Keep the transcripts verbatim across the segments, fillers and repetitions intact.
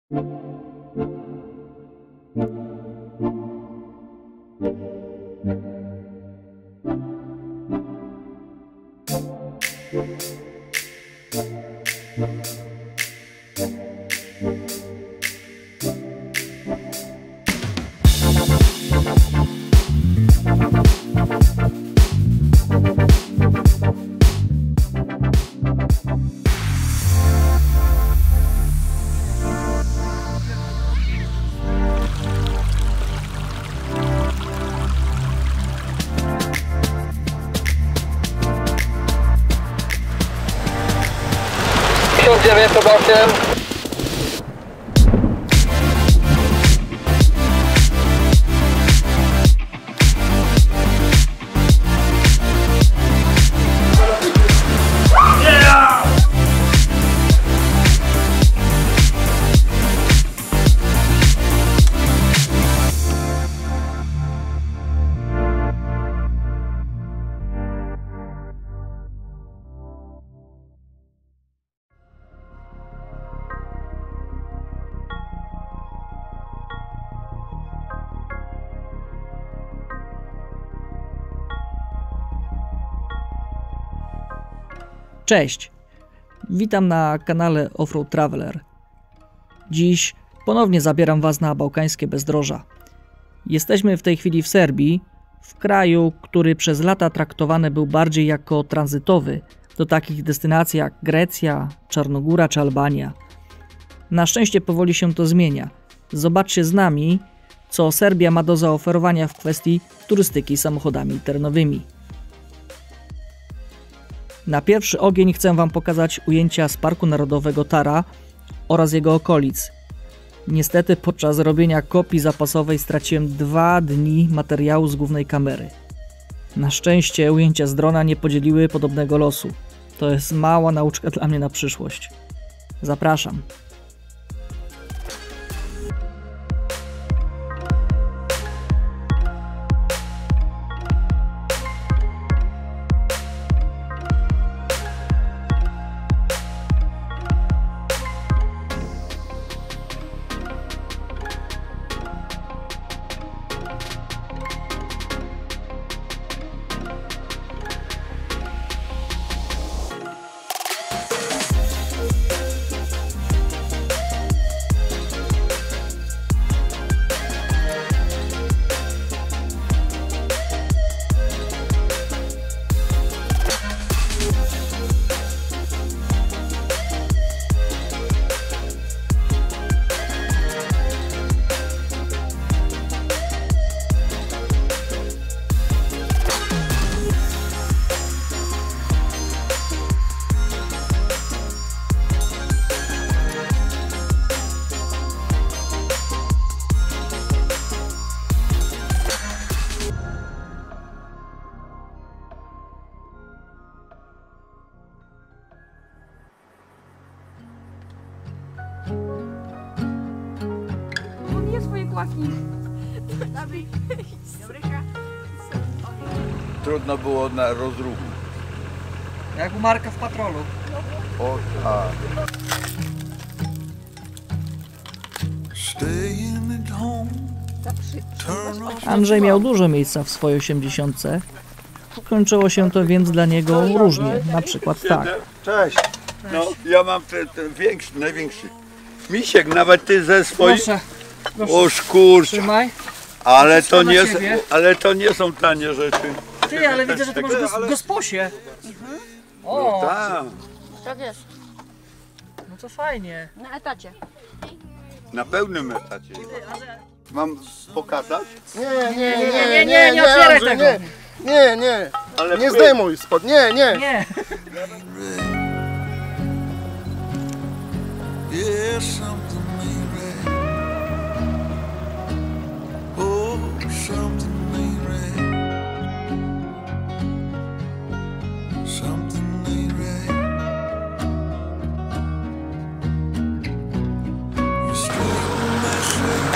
tysiąc dziewięćset osiem. Cześć, witam na kanale Offroad Traveler. Dziś ponownie zabieram Was na bałkańskie bezdroża. Jesteśmy w tej chwili w Serbii, w kraju, który przez lata traktowany był bardziej jako tranzytowy do takich destynacji jak Grecja, Czarnogóra czy Albania. Na szczęście powoli się to zmienia. Zobaczcie z nami, co Serbia ma do zaoferowania w kwestii turystyki samochodami terenowymi. Na pierwszy ogień chcę Wam pokazać ujęcia z Parku Narodowego Tara oraz jego okolic. Niestety podczas robienia kopii zapasowej straciłem dwa dni materiału z głównej kamery. Na szczęście ujęcia z drona nie podzieliły podobnego losu. To jest mała nauczka dla mnie na przyszłość. Zapraszam. Trudno było na rozruchu. Jak u Marka w patrolu. O tak. Andrzej miał dużo miejsca w swojej osiemdziesiątce. Kończyło się to więc dla niego różnie, na przykład tak. Cześć. No, ja mam ten, ten większy, największy. Misiek, nawet ty ze swoich... Proszę, proszę. O szkurcz. Trzymaj. Ale to, nie, ciebie. ale to nie są tanie rzeczy. Ty, ale widzę, że ty masz gos gosposie. O, No tak. Tak jest. no to fajnie. Na etacie. Na pełnym etacie. Mam pokazać? Nie, nie, Nie, nie, nie, nie otwieraj Andrzej, tego. Nie, nie, nie, Ale nie pry- zdejmuj spod, nie, nie. Nie. Yeah, something ain't right. Oh, something ain't right. Something ain't right. You straighten my shirt.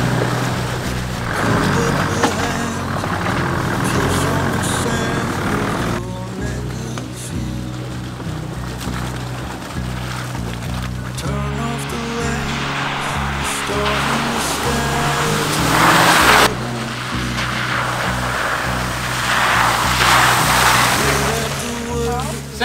Kiss on the sand.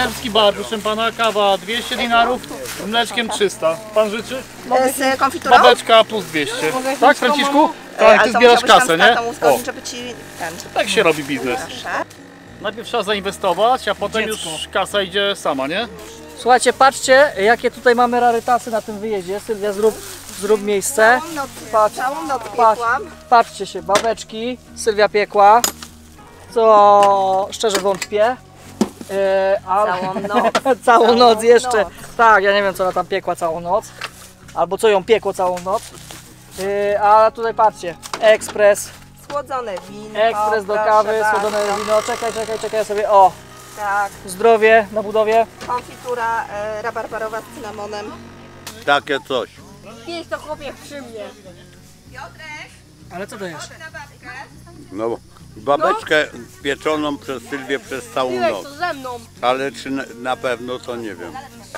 serbski bar, proszę pana, kawa dwieście dinarów, z mleczkiem trzysta. Pan życzy? Z konfiturą? Babeczka plus dwieście. Tak, Franciszku? Tak, ty zbierasz kasę, nie? O, Żeby ci ten... tak się robi biznes. Proszę. Najpierw trzeba zainwestować, a potem już kasa idzie sama, nie? Słuchajcie, patrzcie, jakie tutaj mamy rarytasy na tym wyjeździe. Sylwia, zrób, zrób miejsce. Całą noc, Patrz, całą noc patrz, piekłam. patrzcie się, babeczki, Sylwia piekła, co szczerze wątpię. Yy, ale... Całą noc. całą Całą noc jeszcze. noc. Tak, ja nie wiem, co ona tam piekła całą noc. Albo co ją piekło całą noc. Yy, a tutaj patrzcie, ekspres, Słodzone wino. ekspres do proszę kawy, bardzo. słodzone wino. Czekaj, czekaj, czekaj, ja sobie, o, Tak, zdrowie na budowie. konfitura e, rabarbarowa z cynamonem. Takie coś. Pięć to chłopie przy mnie. Ale co to jest? No, babeczkę pieczoną przez Sylwię przez całą noc. ze mną. Ale czy na, na pewno to nie wiem.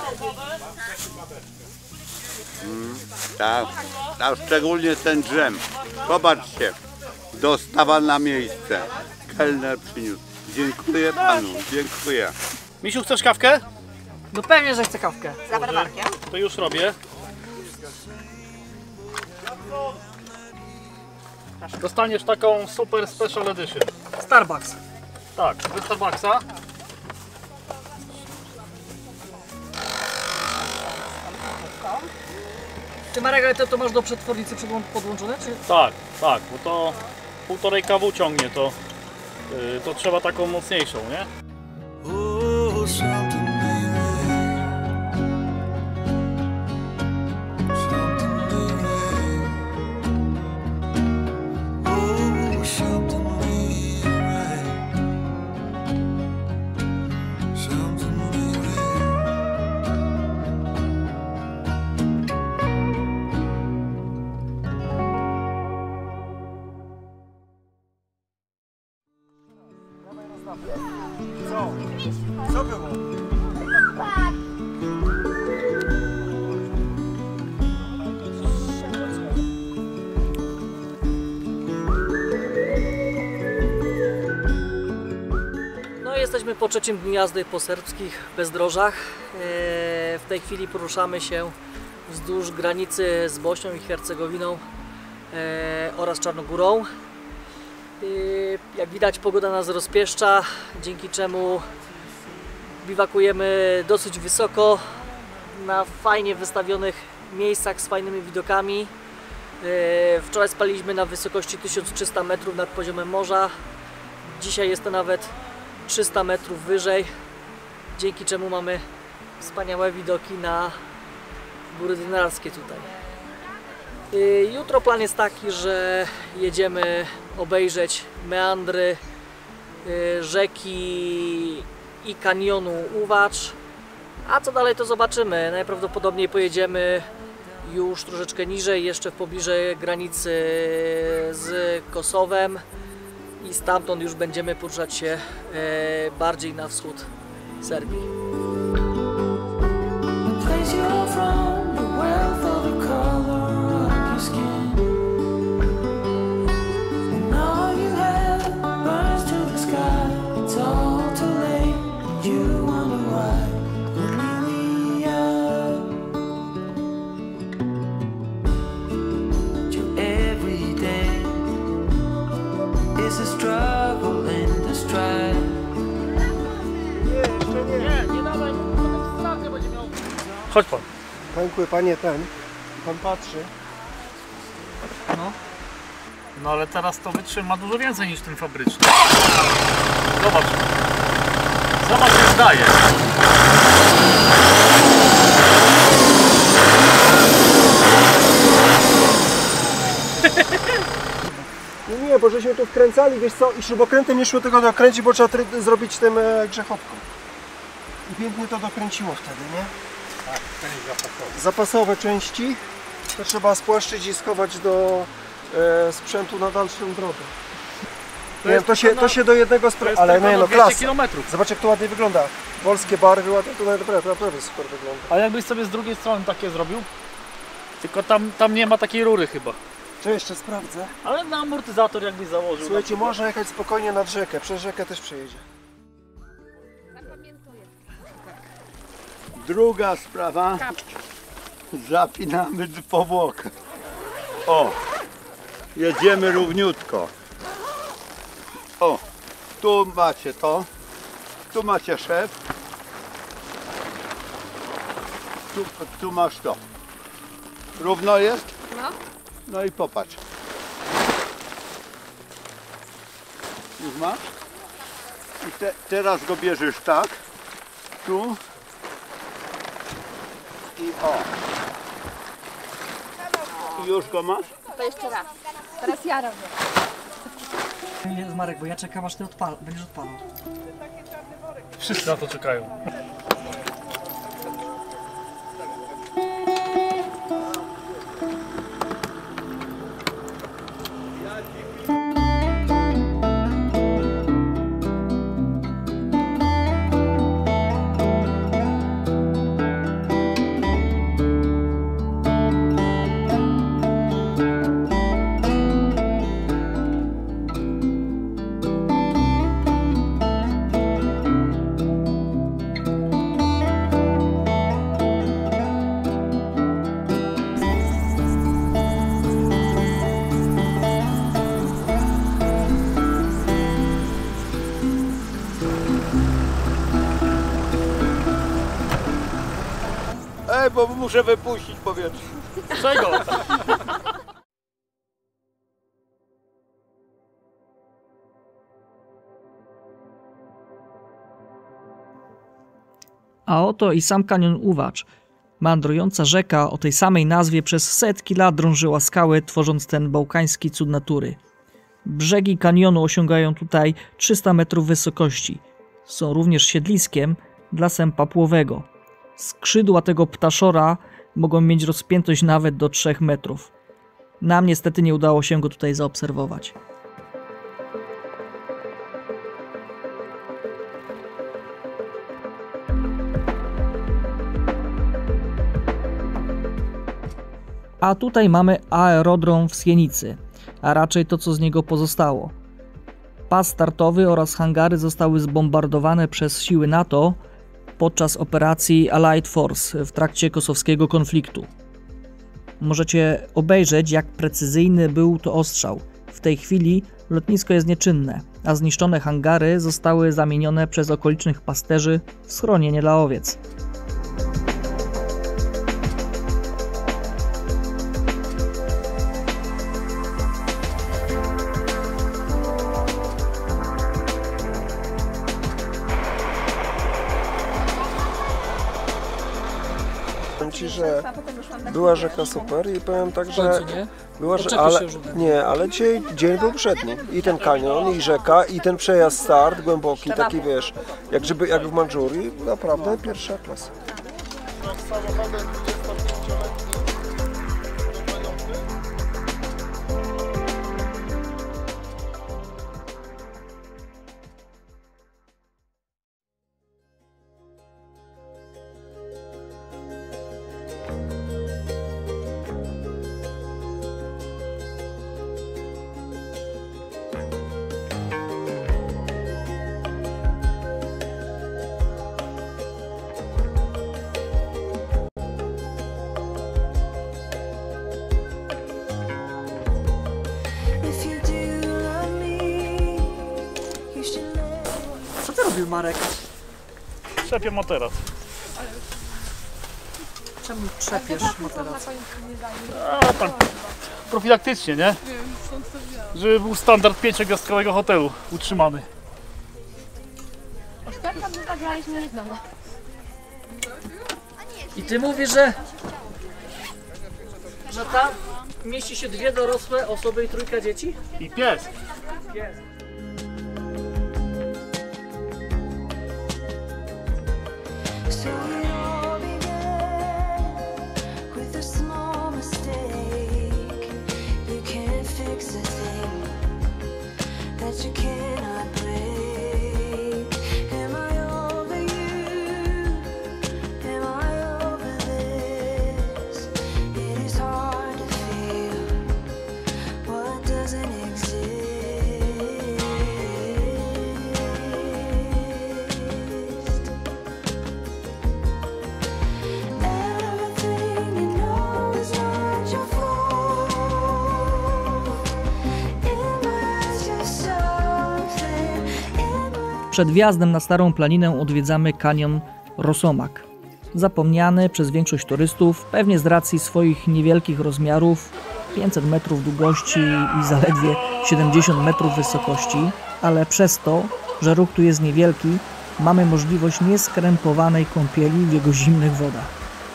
Mm, tak, a szczególnie ten drzem. Zobaczcie, dostawa na miejsce. Kelner przyniósł. Dziękuję panu, dziękuję. Misiu, chcesz kawkę? No pewnie, że chcę kawkę. Z rabarbarkiem. To już robię. Dostaniesz taką super special edition. Starbucks. Tak, ze Starbucksa. Ty, Marek, ale to, to masz do przetwornicy podłączone, czy? Tak, tak, bo to półtorej kawu ciągnie, to, yy, to trzeba taką mocniejszą, nie? Oh, something ain't right. Something ain't right. Oh, something ain't right. Something ain't right. Co było? No jesteśmy po trzecim dniu jazdy po serbskich bezdrożach. Eee, W tej chwili poruszamy się wzdłuż granicy z Bośnią i Hercegowiną eee, oraz Czarnogórą. Eee, Jak widać, pogoda nas rozpieszcza, dzięki czemu biwakujemy dosyć wysoko na fajnie wystawionych miejscach z fajnymi widokami. Eee, Wczoraj spaliśmy na wysokości tysiąc trzysta metrów nad poziomem morza. Dzisiaj jest to nawet trzysta metrów wyżej, dzięki czemu mamy wspaniałe widoki na góry dynarskie tutaj. Yy, Jutro plan jest taki, że jedziemy obejrzeć meandry yy, rzeki i kanionu Uwacz, a co dalej to zobaczymy. Najprawdopodobniej pojedziemy już troszeczkę niżej, jeszcze w pobliżu granicy z Kosowem. I stamtąd już będziemy poruszać się e, bardziej na wschód Serbii. Place you're from, the wealth of the color of your skin, and all you have burns to the sky. It's all too late, and you wonder why. Cornelia, your every day is a struggle and a strife. Chodź pan. Pękły panie ten. Pan patrzy. No. No ale teraz to wytrzyma dużo więcej niż ten fabryczny. Zobacz. Zobacz, jak daje. Nie, nie, bo żeśmy tu wkręcali, wiesz co, i śrubokrętem nie szło tego dokręcić, bo trzeba try- zrobić tym e, grzechotką. I pięknie to dokręciło wtedy, nie? Tak, zapasowe. Zapasowe części to trzeba spłaszczyć i schować do e, sprzętu na dalszą drogę. To Nie, jest to, się, tylko to na- się do jednego To spra- jest ale tylko nie na no, dwieście klasa. kilometrów. Zobacz jak to ładnie wygląda. Polskie barwy ładnie, to naprawdę, naprawdę super wygląda. A jakbyś sobie z drugiej strony takie zrobił? Tylko tam, tam nie ma takiej rury chyba. Co jeszcze sprawdzę? Ale na amortyzator jakbyś założył. Słuchajcie, można jechać spokojnie nad rzekę, przez rzekę też przejedzie. Druga sprawa. Zapinamy powłokę. O, jedziemy równiutko. O, tu macie to. Tu macie szef. Tu, tu masz to. Równo jest? No. No i popatrz. Już masz? I te, teraz go bierzesz tak. Tu. I o. I już go masz? To jeszcze raz. Teraz ja robię. Nie, Marek, bo ja czekam aż ty odpal, będziesz odpalał. Wszyscy na to czekają. Ej, bo muszę wypuścić powietrze. Czego? A oto i sam kanion Uwacz. Meandrująca rzeka o tej samej nazwie przez setki lat drążyła skały, tworząc ten bałkański cud natury. Brzegi kanionu osiągają tutaj trzysta metrów wysokości. Są również siedliskiem dla sępa płowego. Skrzydła tego ptaszora mogą mieć rozpiętość nawet do trzech metrów. Nam niestety nie udało się go tutaj zaobserwować. A tutaj mamy aerodrom w Sienicy, a raczej to, co z niego pozostało. Pas startowy oraz hangary zostały zbombardowane przez siły NATO podczas operacji Allied Force w trakcie kosowskiego konfliktu. Możecie obejrzeć, jak precyzyjny był to ostrzał. W tej chwili lotnisko jest nieczynne, a zniszczone hangary zostały zamienione przez okolicznych pasterzy w schronienie dla owiec. Powiem ci, że była rzeka super i powiem tak, że nie? była, że, Doczepisz ale się już ode mnie. nie, ale dzisiaj dzień był przedni. I ten kanion, i rzeka, i ten przejazd start głęboki, taki wiesz, jak żeby jak w Mandżurii, naprawdę pierwsza klasa. If you do love me, you should let Co ty robił, Marek? Trzepię materac. Czemu trzepiesz materac? A tam profilaktycznie, nie? Żeby był standard pięciogwiazdkowego hotelu utrzymany. I ty mówisz, że... że tam mieści się dwie dorosłe osoby i trójka dzieci? I pies. So it all began with a small mistake. You can't fix a thing that you cannot break. Am I over you? Am I over this? It is hard to feel what doesn't exist. Przed wjazdem na Starą Planinę odwiedzamy kanion Rosomak. Zapomniany przez większość turystów, pewnie z racji swoich niewielkich rozmiarów, pięćset metrów długości i zaledwie siedemdziesiąt metrów wysokości, ale przez to, że ruch tu jest niewielki, mamy możliwość nieskrępowanej kąpieli w jego zimnych wodach.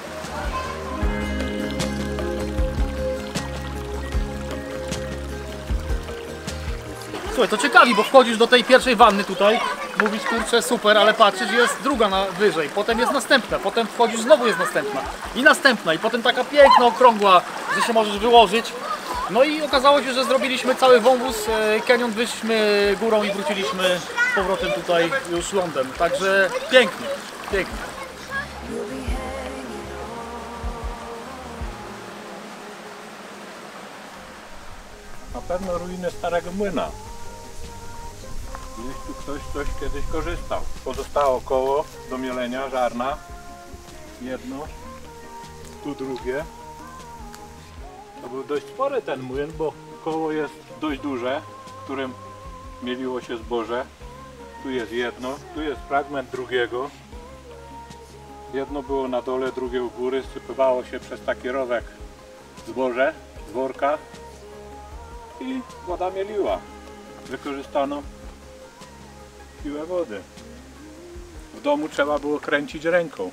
Słuchaj, to ciekawi, bo wchodzisz do tej pierwszej wanny tutaj, mówisz kurczę super, ale patrzysz, jest druga na wyżej, potem jest następna, potem wchodzisz, znowu jest następna i następna i potem taka piękna, okrągła, że się możesz wyłożyć. No i okazało się, że zrobiliśmy cały wąwóz, kanion wyszliśmy górą i wróciliśmy z powrotem tutaj już lądem, także pięknie, pięknie. Na pewno ruiny Starego Młyna. Gdzieś tu ktoś coś kiedyś korzystał. Pozostało koło do mielenia, żarna. Jedno, tu drugie. To był dość spory ten młyn, bo koło jest dość duże, w którym mieliło się zboże. Tu jest jedno, tu jest fragment drugiego. Jedno było na dole, drugie u góry. Sypywało się przez taki rowek zboże z worka i woda mieliła. Wykorzystano siłę wody. W domu trzeba było kręcić ręką.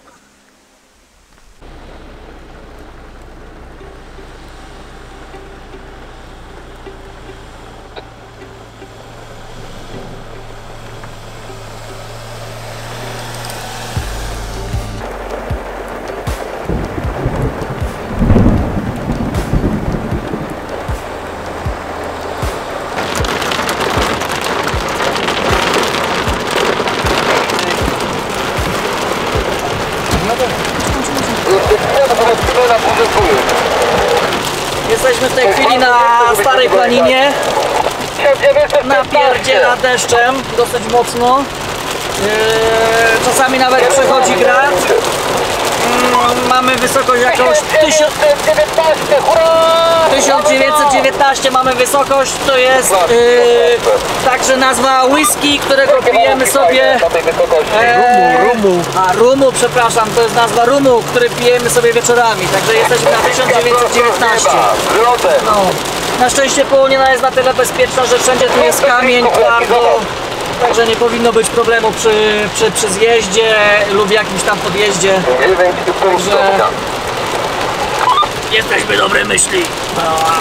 Jesteśmy w tej chwili na Starej Planinie. Napierdziela deszczem dosyć mocno. Yy, czasami nawet przechodzi grad. Yy, mamy wysokość jakąś tysiąc dziewięćset dziewiętnaście mamy wysokość. To jest yy, także nazwa whisky, którego pijemy sobie. E, rumu. A rumu, przepraszam, to jest nazwa rumu, który pijemy sobie wieczorami. Także jesteśmy na tysiąc dziewięćset dziewiętnaście. No. Na szczęście Połonina jest na tyle bezpieczna, że wszędzie tu jest kamień, twardo. Także nie powinno być problemu przy, przy, przy zjeździe lub jakimś tam podjeździe. Także jesteśmy dobrej myśli. No.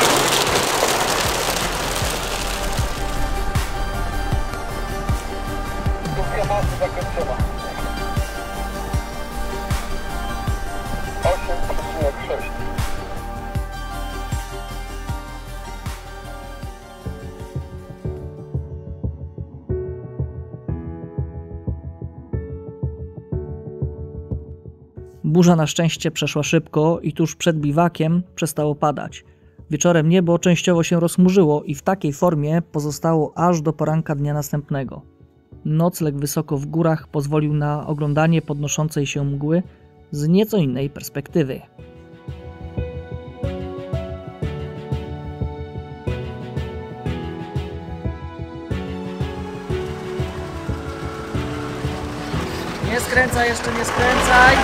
Burza na szczęście przeszła szybko i tuż przed biwakiem przestało padać. Wieczorem niebo częściowo się rozchmurzyło i w takiej formie pozostało aż do poranka dnia następnego. Nocleg wysoko w górach pozwolił na oglądanie podnoszącej się mgły z nieco innej perspektywy. Nie skręcaj, jeszcze nie skręcaj.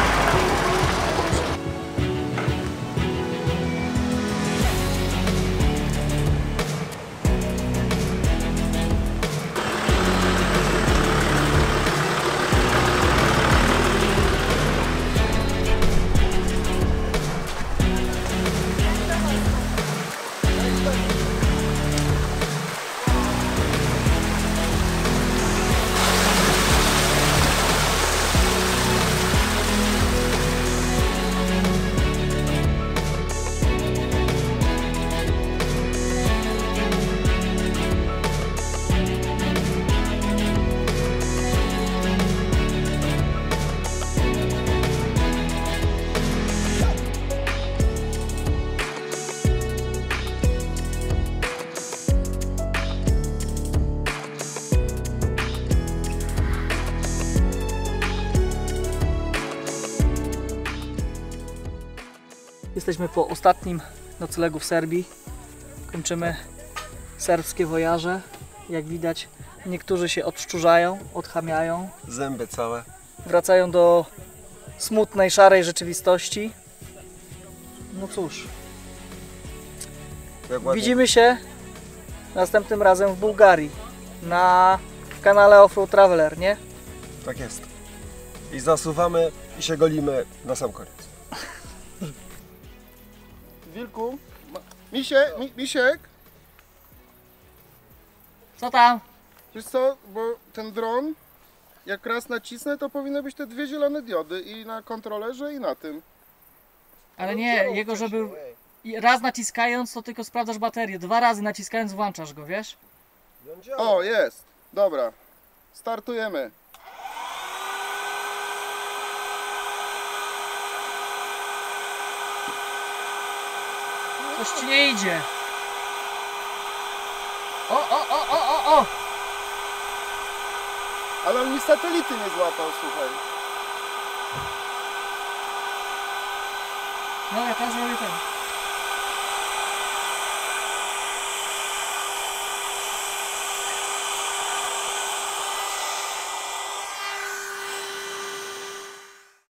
Jesteśmy po ostatnim noclegu w Serbii. Kończymy serbskie wojaże. Jak widać, Niektórzy się odszczurzają, odchamiają, Zęby całe. wracają do smutnej, szarej rzeczywistości. No cóż, Jak ładnie. widzimy się następnym razem w Bułgarii na kanale Offroad Traveler, nie? Tak jest. I zasuwamy i się golimy na sam koniec. Wilku, ma... Misie, mi, Misiek, Co tam? wiesz co, bo ten dron, jak raz nacisnę, to powinny być te dwie zielone diody i na kontrolerze i na tym. Ale nie, jego żeby... i raz naciskając to tylko sprawdzasz baterię, dwa razy naciskając włączasz go, wiesz? O, jest, dobra, startujemy. Coś ci nie idzie. O, o, o, o, o, o! Ale on mi satelity nie złapał, słuchaj. No ja teraz robię ten.